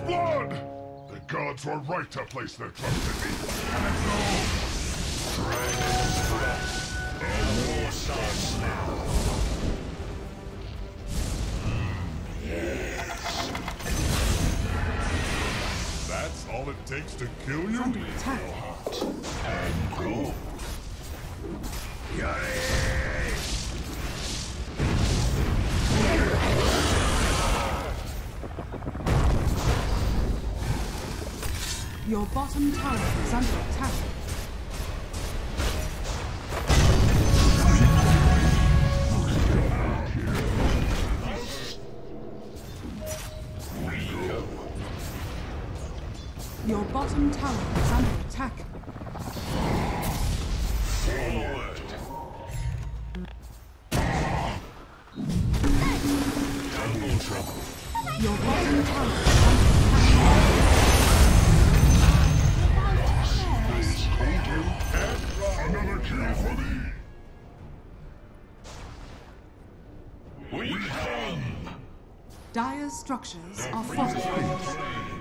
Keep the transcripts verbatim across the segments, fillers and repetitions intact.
blood! The gods were right to place their trust in me. And it's no... Dragon's breath. The war starts now. Yes. That's all it takes to kill you? Under attack. Hot and cold. Your bottom tower is under attack. Your bottom tower is under attack. Forward. Double trouble. Your bottom tower is under attack. Another kill for me. We come. Dire's structures are fortified.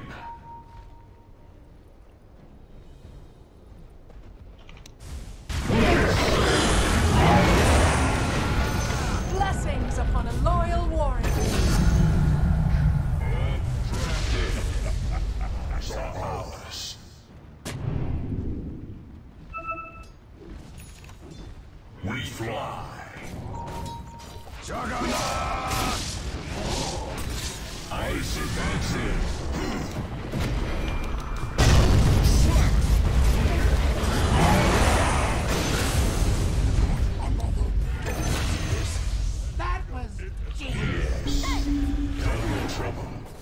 Blessings upon a loyal warrior. Ours. We fly. Juggernaut! Ice advances. That was genius. Double trouble.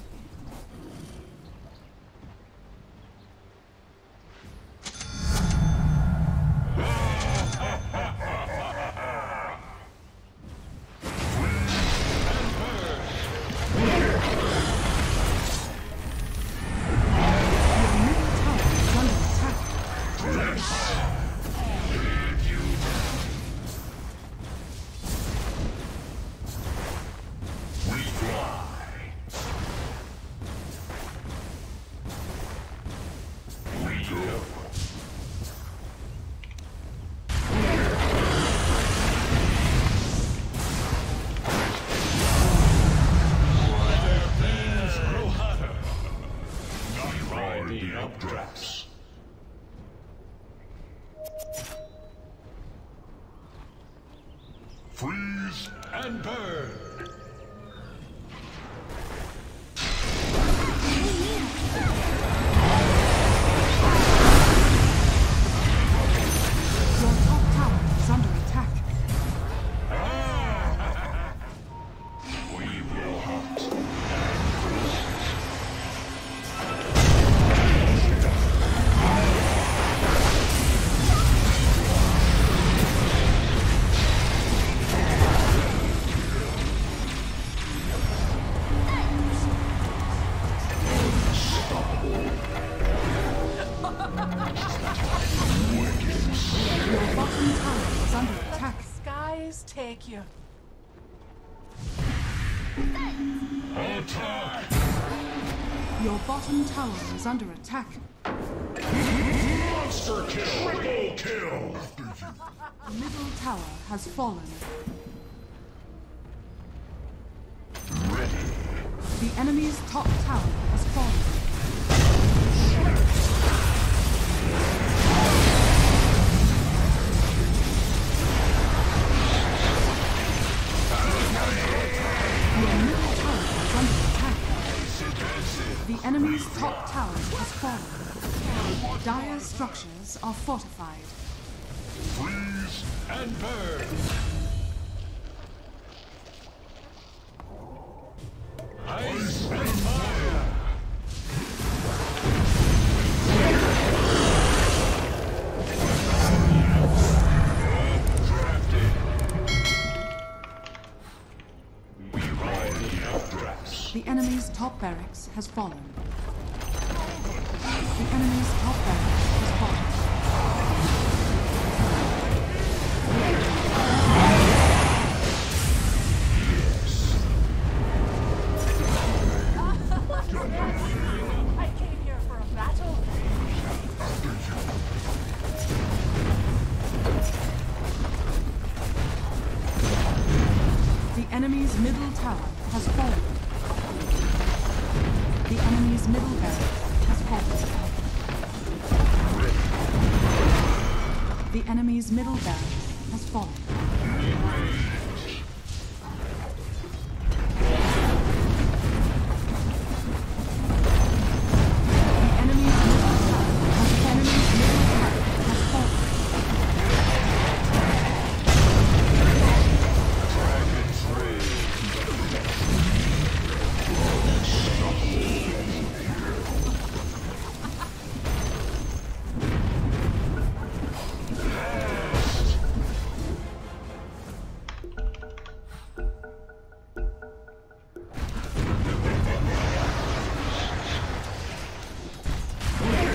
Updrafts. Freeze and burn. Your top tower is under attack. We will hunt. Your bottom tower is under attack. Skies take you. Attack! Your bottom tower is under attack. Monster kill! Triple kill! Middle tower has fallen. Ready. The enemy's top tower has fallen. Your middle tower is under attack. The enemy's top tower has fallen. Dire's structures are fortified. Freeze and burn. Ice and fire. Drafted. We ride the updrafts. The enemy's top barracks has fallen. The enemy's top barracks has fallen. enemy's middle barracks has fallen. The enemy's middle barracks has fallen.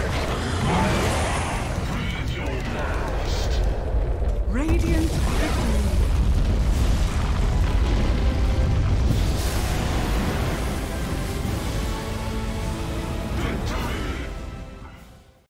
Radiant victory.